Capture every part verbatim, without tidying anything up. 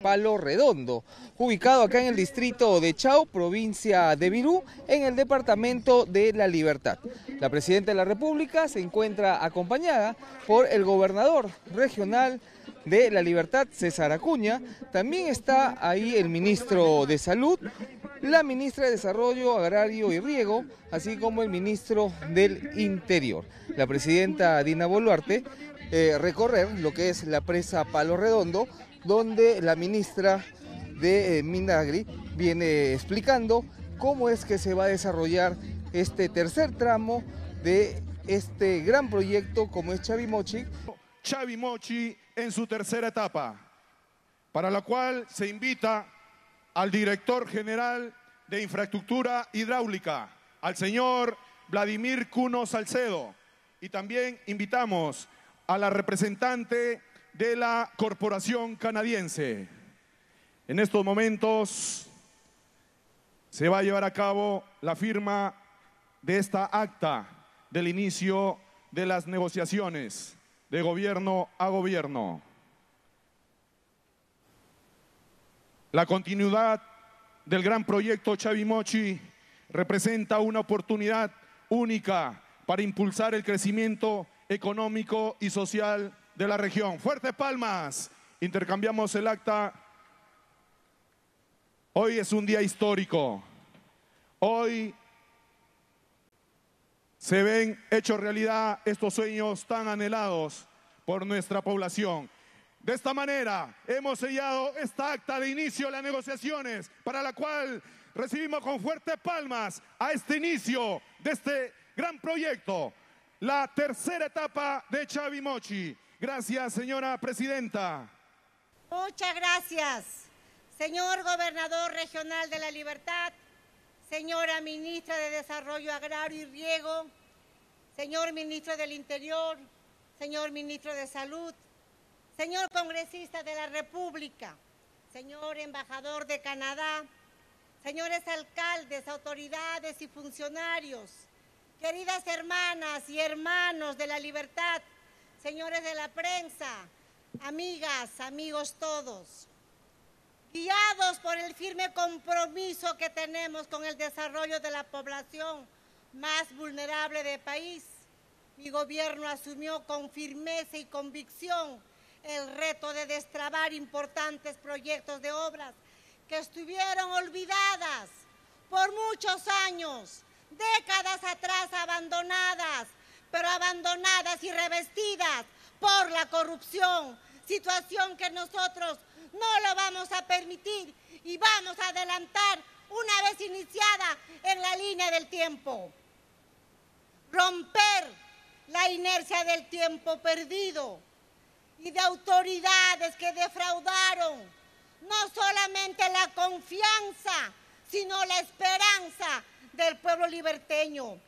Palo Redondo, ubicado acá en el distrito de Chao, provincia de Virú, en el departamento de La Libertad. La presidenta de la República se encuentra acompañada por el gobernador regional de La Libertad, César Acuña. También está ahí el ministro de Salud, la ministra de Desarrollo Agrario y Riego, así como el ministro del Interior. La presidenta Dina Boluarte eh, recorrer lo que es la presa Palo Redondo, donde la ministra de eh, Minagri viene explicando cómo es que se va a desarrollar este tercer tramo de este gran proyecto como es Chavimochi. Chavimochi en su tercera etapa, para la cual se invita al director general de Infraestructura Hidráulica, al señor Vladimir Cuno Salcedo, y también invitamos a la representante de la corporación canadiense. En estos momentos se va a llevar a cabo la firma de esta acta del inicio de las negociaciones de gobierno a gobierno. La continuidad del gran proyecto Chavimochi representa una oportunidad única para impulsar el crecimiento económico y social de la región. ¡Fuertes palmas! Intercambiamos el acta. Hoy es un día histórico. Hoy se ven hechos realidad estos sueños tan anhelados por nuestra población. De esta manera hemos sellado esta acta de inicio de las negociaciones, para la cual recibimos con fuertes palmas a este inicio de este gran proyecto, la tercera etapa de Chavimochi. Gracias, señora presidenta. Muchas gracias, señor gobernador regional de La Libertad, señora ministra de Desarrollo Agrario y Riego, señor ministro del Interior, señor ministro de Salud, señor congresista de la República, señor embajador de Canadá, señores alcaldes, autoridades y funcionarios, queridas hermanas y hermanos de La Libertad, señores de la prensa, amigas, amigos todos. Guiados por el firme compromiso que tenemos con el desarrollo de la población más vulnerable del país, mi gobierno asumió con firmeza y convicción el reto de destrabar importantes proyectos de obras que estuvieron olvidadas por muchos años, décadas atrás abandonadas, pero abandonadas y revestidas por la corrupción, situación que nosotros no lo vamos a permitir y vamos a adelantar una vez iniciada en la línea del tiempo. Romper la inercia del tiempo perdido y de autoridades que defraudaron no solamente la confianza, sino la esperanza del pueblo liberteño.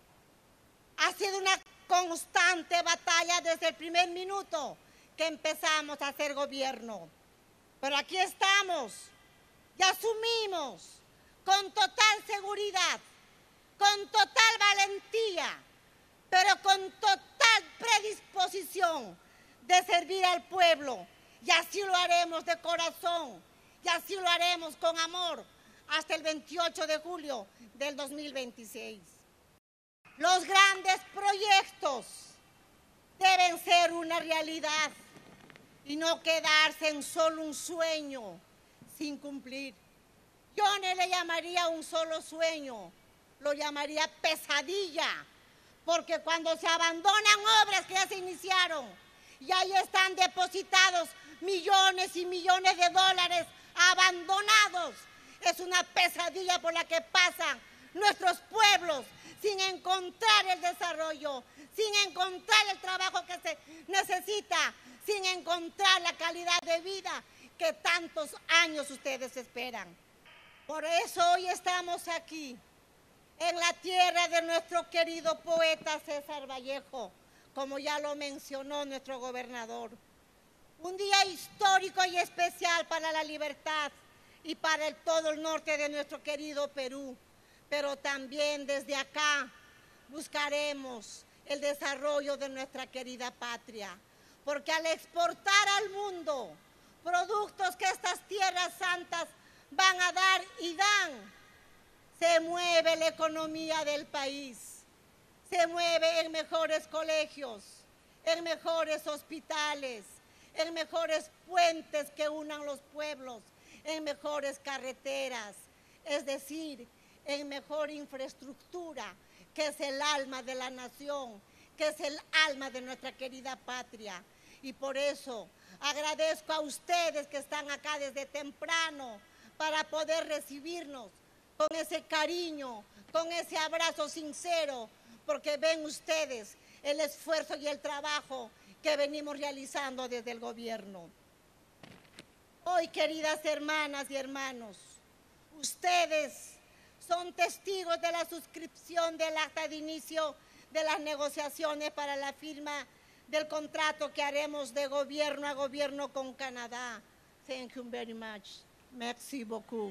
Ha sido una constante batalla desde el primer minuto que empezamos a hacer gobierno. Pero aquí estamos y asumimos con total seguridad, con total valentía, pero con total predisposición de servir al pueblo. Y así lo haremos de corazón, y así lo haremos con amor hasta el veintiocho de julio del dos mil veintiséis. Los grandes proyectos deben ser una realidad y no quedarse en solo un sueño sin cumplir. Yo no le llamaría un solo sueño, lo llamaría pesadilla, porque cuando se abandonan obras que ya se iniciaron y ahí están depositados millones y millones de dólares abandonados, es una pesadilla por la que pasan nuestros pueblos sin encontrar el desarrollo, sin encontrar el trabajo que se necesita, sin encontrar la calidad de vida que tantos años ustedes esperan. Por eso hoy estamos aquí, en la tierra de nuestro querido poeta César Vallejo, como ya lo mencionó nuestro gobernador. Un día histórico y especial para La Libertad y para el, todo el norte de nuestro querido Perú. Pero también desde acá buscaremos el desarrollo de nuestra querida patria, porque al exportar al mundo productos que estas tierras se mueve la economía del país, se mueve en mejores colegios, en mejores hospitales, en mejores puentes que unan los pueblos, en mejores carreteras, es decir, en mejor infraestructura, que es el alma de la nación, que es el alma de nuestra querida patria. Y por eso agradezco a ustedes que están acá desde temprano para poder recibirnos con ese cariño, con ese abrazo sincero, porque ven ustedes el esfuerzo y el trabajo que venimos realizando desde el gobierno. Hoy, queridas hermanas y hermanos, ustedes son testigos de la suscripción del acta de inicio de las negociaciones para la firma del contrato que haremos de gobierno a gobierno con Canadá. Thank you very much. Merci beaucoup.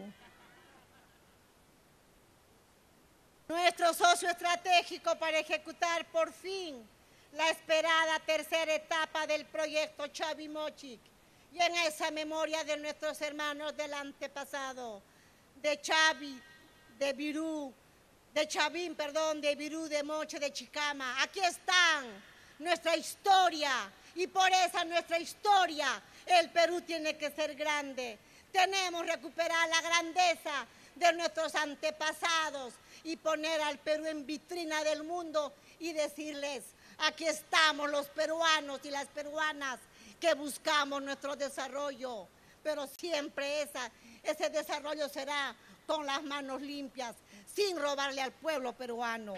Nuestro socio estratégico para ejecutar por fin la esperada tercera etapa del proyecto Chavimochic y en esa memoria de nuestros hermanos del antepasado, de Chavi, de Virú, de Chavín, perdón, de Virú, de Moche, de Chicama. Aquí están nuestra historia y por esa nuestra historia el Perú tiene que ser grande. Tenemos que recuperar la grandeza de nuestros antepasados y poner al Perú en vitrina del mundo y decirles, aquí estamos los peruanos y las peruanas que buscamos nuestro desarrollo, pero siempre esa, ese desarrollo será con las manos limpias, sin robarle al pueblo peruano.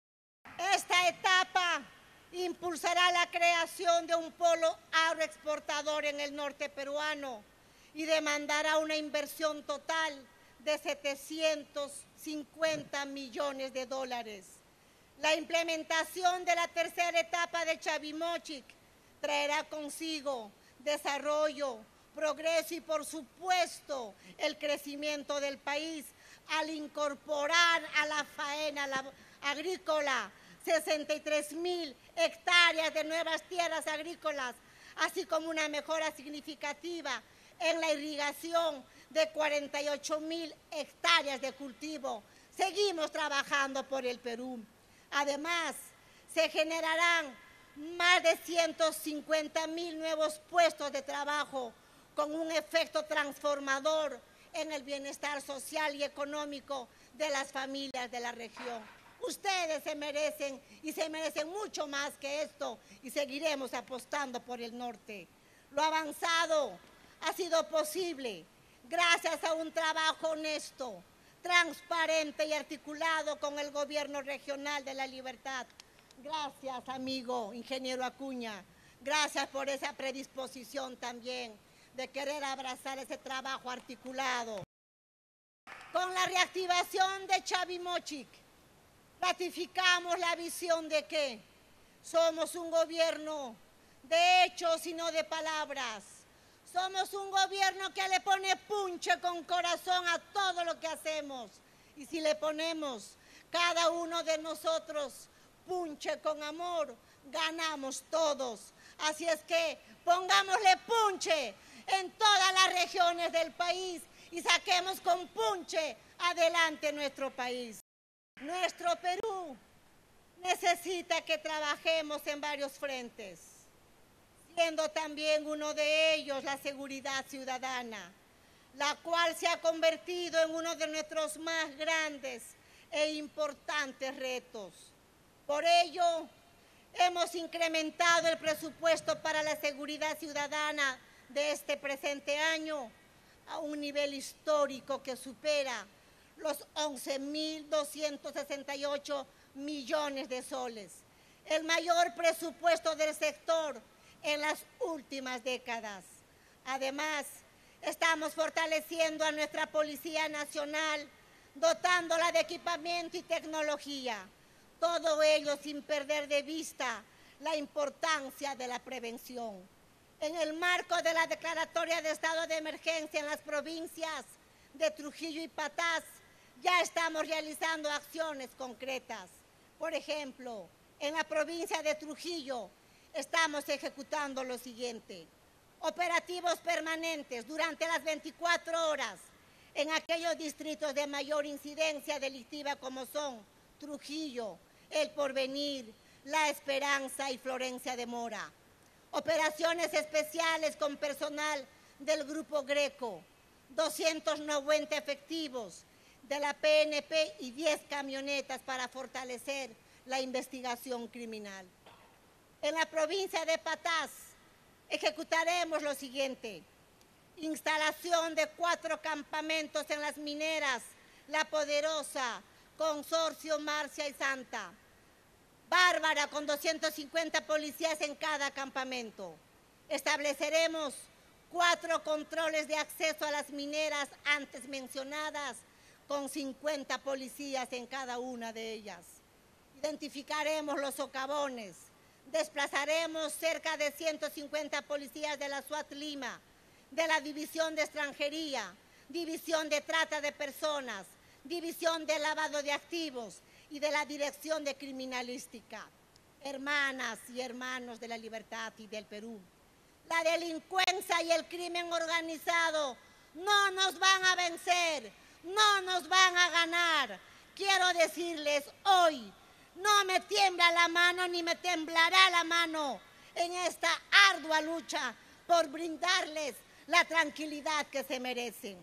Esta etapa impulsará la creación de un polo agroexportador en el norte peruano y demandará una inversión total de setecientos cincuenta millones de dólares. La implementación de la tercera etapa de Chavimochic traerá consigo desarrollo, progreso y, por supuesto, el crecimiento del país al incorporar a la faena la agrícola sesenta y tres mil hectáreas de nuevas tierras agrícolas, así como una mejora significativa en la irrigación de cuarenta y ocho mil hectáreas de cultivo. Seguimos trabajando por el Perú. Además, se generarán más de ciento cincuenta mil nuevos puestos de trabajo con un efecto transformador en el bienestar social y económico de las familias de la región. Ustedes se merecen y se merecen mucho más que esto y seguiremos apostando por el norte. Lo avanzado ha sido posible gracias a un trabajo honesto, transparente y articulado con el gobierno regional de La Libertad. Gracias, amigo ingeniero Acuña. Gracias por esa predisposición también de querer abrazar ese trabajo articulado. Con la reactivación de Chavimochic, ratificamos la visión de que somos un gobierno de hechos y no de palabras. Somos un gobierno que le pone punche con corazón a todo lo que hacemos. Y si le ponemos cada uno de nosotros punche con amor, ganamos todos. Así es que pongámosle punche en todas las regiones del país y saquemos con punche adelante nuestro país. Nuestro Perú necesita que trabajemos en varios frentes, siendo también uno de ellos la seguridad ciudadana, la cual se ha convertido en uno de nuestros más grandes e importantes retos. Por ello, hemos incrementado el presupuesto para la seguridad ciudadana de este presente año a un nivel histórico que supera los once mil doscientos sesenta y ocho millones de soles, el mayor presupuesto del sector en las últimas décadas. Además, estamos fortaleciendo a nuestra Policía Nacional, dotándola de equipamiento y tecnología, todo ello sin perder de vista la importancia de la prevención. En el marco de la declaratoria de estado de emergencia en las provincias de Trujillo y Patás, ya estamos realizando acciones concretas. Por ejemplo, en la provincia de Trujillo estamos ejecutando lo siguiente: operativos permanentes durante las veinticuatro horas en aquellos distritos de mayor incidencia delictiva como son Trujillo, El Porvenir, La Esperanza y Florencia de Mora. Operaciones especiales con personal del Grupo Greco, doscientos noventa efectivos de la P N P y diez camionetas para fortalecer la investigación criminal. En la provincia de Patás ejecutaremos lo siguiente: instalación de cuatro campamentos en las mineras La Poderosa, Consorcio, Marcia y Santa. Bárbara, con doscientos cincuenta policías en cada campamento. Estableceremos cuatro controles de acceso a las mineras antes mencionadas, con cincuenta policías en cada una de ellas. Identificaremos los socavones. Desplazaremos cerca de ciento cincuenta policías de la SWAT Lima, de la División de Extranjería, División de Trata de Personas, División de Lavado de Activos y de la Dirección de Criminalística. Hermanas y hermanos de la libertad y del Perú, la delincuencia y el crimen organizado no nos van a vencer, no nos van a ganar. Quiero decirles hoy, no me tiembla la mano ni me temblará la mano en esta ardua lucha por brindarles la tranquilidad que se merecen.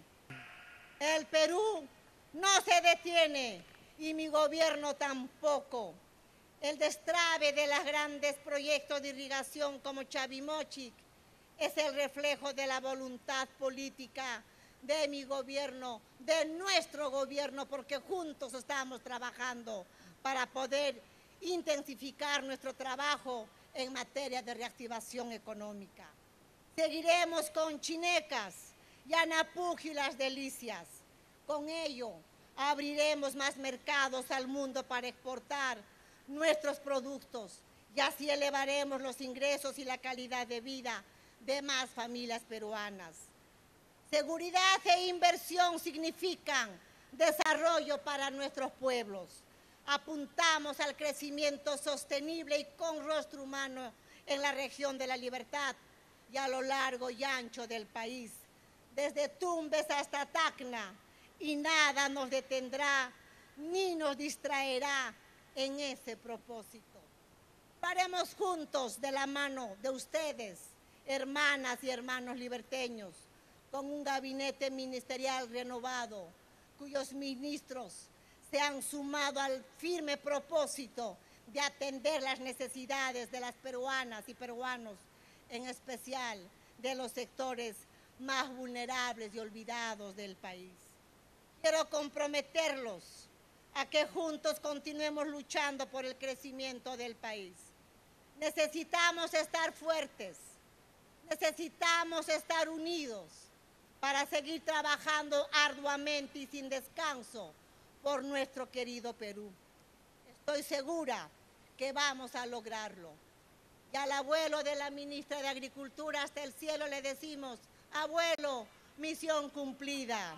El Perú no se detiene y mi gobierno tampoco. El destrabe de los grandes proyectos de irrigación como Chavimochic es el reflejo de la voluntad política de mi gobierno, de nuestro gobierno, porque juntos estamos trabajando para poder intensificar nuestro trabajo en materia de reactivación económica. Seguiremos con Chinecas, Yanapuj y Las Delicias. Con ello abriremos más mercados al mundo para exportar nuestros productos y así elevaremos los ingresos y la calidad de vida de más familias peruanas. Seguridad e inversión significan desarrollo para nuestros pueblos. Apuntamos al crecimiento sostenible y con rostro humano en la región de la Libertad y a lo largo y ancho del país, desde Tumbes hasta Tacna, y nada nos detendrá ni nos distraerá en ese propósito. Paremos juntos de la mano de ustedes, hermanas y hermanos liberteños, con un gabinete ministerial renovado, cuyos ministros se han sumado al firme propósito de atender las necesidades de las peruanas y peruanos, en especial de los sectores más vulnerables y olvidados del país. Quiero comprometerlos a que juntos continuemos luchando por el crecimiento del país. Necesitamos estar fuertes, necesitamos estar unidos para seguir trabajando arduamente y sin descanso por nuestro querido Perú. Estoy segura que vamos a lograrlo. Y al abuelo de la ministra de Agricultura hasta el cielo le decimos: abuelo, misión cumplida.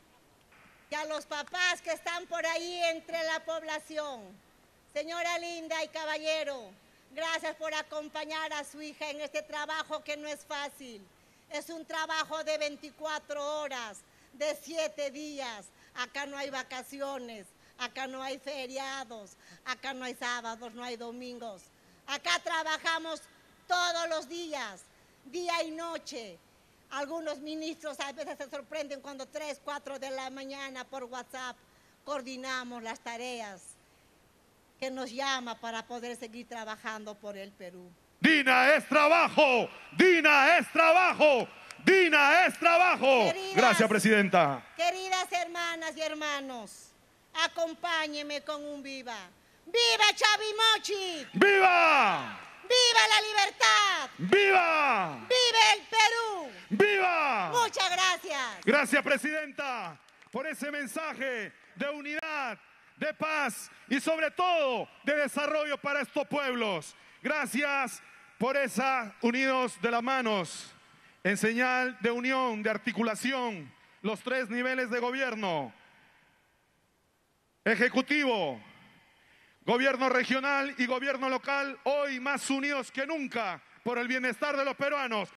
Y a los papás que están por ahí entre la población, señora linda y caballero, gracias por acompañar a su hija en este trabajo que no es fácil. Es un trabajo de veinticuatro horas, de siete días. Acá no hay vacaciones, acá no hay feriados, acá no hay sábados, no hay domingos. Acá trabajamos todos los días, día y noche. Algunos ministros a veces se sorprenden cuando tres, cuatro de la mañana por WhatsApp coordinamos las tareas que nos llama para poder seguir trabajando por el Perú. Dina es trabajo, Dina es trabajo, Dina es trabajo. Queridas, gracias, presidenta. Queridas hermanas y hermanos, acompáñenme con un viva. ¡Viva Chavimochic! ¡Viva! ¡Viva la libertad! ¡Viva! ¡Viva el Perú! ¡Viva! Muchas gracias. Gracias, presidenta, por ese mensaje de unidad, de paz y sobre todo de desarrollo para estos pueblos. Gracias por esa unidos de las manos en señal de unión, de articulación, los tres niveles de gobierno: ejecutivo, gobierno regional y gobierno local, hoy más unidos que nunca por el bienestar de los peruanos.